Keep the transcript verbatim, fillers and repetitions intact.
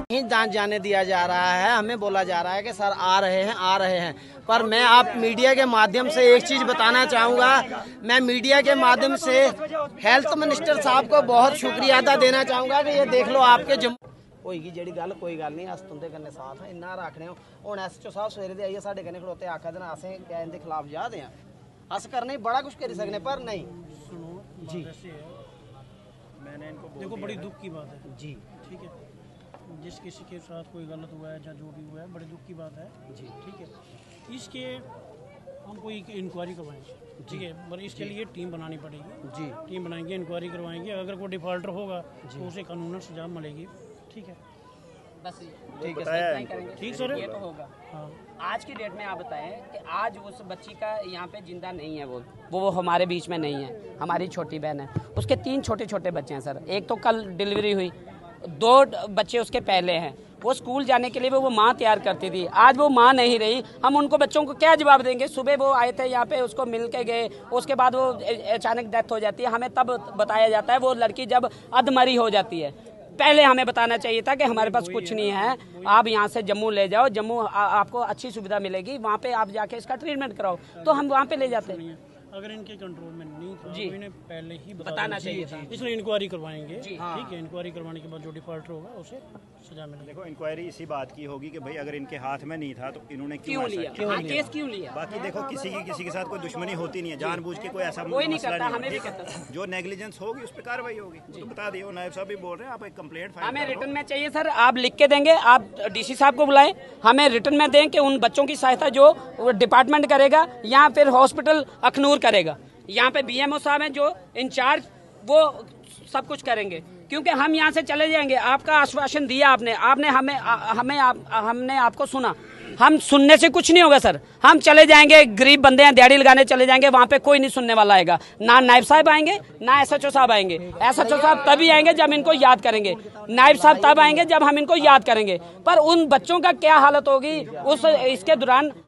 नहीं जान जाने दिया जा रहा है। हमें बोला जा रहा है कि सर आ रहे हैं आ रहे हैं, पर मैं आप मीडिया के माध्यम से एक चीज़ बताना चाहूँगा। मैं मीडिया के माध्यम से हेल्थ मिनिस्टर साहब को बहुत शुक्रिया अदा देना चाहूँगा कि ये देख लो आपके जम्मू होएगी जेड़ी गल, कोई गल नहीं, अस तुंदे कन्नै साथ हैं, इन्ना रखने हुण एस एच ओ साहब सवेरे दे आइए साडे कन्नै खड़ोते आखा देना असें क्या इनके खिलाफ जा दें, अस करने बड़ा कुछ करी सकने पर नहीं। सुनो जी, मैंने इनको देखो बड़ी दुख की बात है जी, ठीक है, जिस किसी के साथ कोई गलत हुआ है या जो भी हुआ है बड़ी दुख की बात है जी, ठीक है। इसके हम कोई इंक्वायरी करवाएंगे, ठीक है, पर इसके लिए टीम बनानी पड़ेगी जी, टीम बनाएंगे, इंक्वायरी करवाएंगे, अगर कोई डिफॉल्टर होगा तो उसे कानूनन सजा मिलेगी, ठीक है, बस ठीक है, ठीक सर, ये तो होगा। हाँ। आज की डेट में आप बताएं कि आज उस बच्ची का यहाँ पे जिंदा नहीं है, वो वो वो हमारे बीच में नहीं है, हमारी छोटी बहन है, उसके तीन छोटे छोटे बच्चे हैं सर, एक तो कल डिलीवरी हुई, दो बच्चे उसके पहले हैं, वो स्कूल जाने के लिए वो माँ तैयार करती थी, आज वो माँ नहीं रही, हम उनको बच्चों को क्या जवाब देंगे। सुबह वो आए थे यहाँ पे, उसको मिल के गए, उसके बाद वो अचानक डेथ हो जाती है, हमें तब बताया जाता है वो लड़की जब अधमरी हो जाती है। पहले हमें बताना चाहिए था कि हमारे पास कुछ नहीं है, आप यहाँ से जम्मू ले जाओ, जम्मू आपको अच्छी सुविधा मिलेगी, वहाँ पे आप जाके इसका ट्रीटमेंट कराओ, तो हम वहाँ पे ले जाते हैं। अगर इनके कंट्रोल में नहीं था जी, तो इन्हें पहले ही बता बताना चाहिए था, इसलिए इंक्वायरी करवाएंगे, हाँ। ठीक है, इंक्वायरी करवाने के बाद जो डिफॉल्टर होगा उसे सजा मिलेगी। देखो इंक्वायरी इसी बात की होगी कि भाई अगर इनके हाथ में नहीं था तो इन्होंने क्यों, क्यों लिया, क्यों हाँ, लिया? केस क्यों लिया। बाकी देखो किसी की किसी के साथ कोई दुश्मनी होती नहीं है, जानबूझ के कोई ऐसा कोई नहीं मसला करता, नहीं हमें भी होता। करता। जो नेग्लिजेंस होगी उस पर कार्रवाई होगी, तो बता दिए, नायब साहब भी बोल रहे हैं, आप एक कंप्लेंट फाइल हमें रिटर्न में चाहिए सर, आप लिख के देंगे, आप डीसी साहब को बुलाएं, हमें रिटर्न में दें कि उन बच्चों की सहायता जो डिपार्टमेंट करेगा या फिर हॉस्पिटल अखनूर करेगा, यहाँ पे बीएमओ साहब हैं जो इंचार्ज, वो सब कुछ करेंगे, क्योंकि हम यहाँ से चले जाएंगे। आपका आश्वासन दिया आपने, आपने हमें आ, हमें आप, हमने आपको सुना, हम सुनने से कुछ नहीं होगा सर, हम चले जाएंगे, गरीब बंदे हैं, दिहाड़ी लगाने चले जाएंगे, वहाँ पे कोई नहीं सुनने वाला आएगा, ना नायब साहब आएंगे ना एसएचओ साहब आएंगे। एसएचओ साहब तभी आएंगे जब इनको याद करेंगे, नायब साहब तब आएंगे जब हम इनको याद करेंगे, पर उन बच्चों का क्या हालत होगी उस इसके दौरान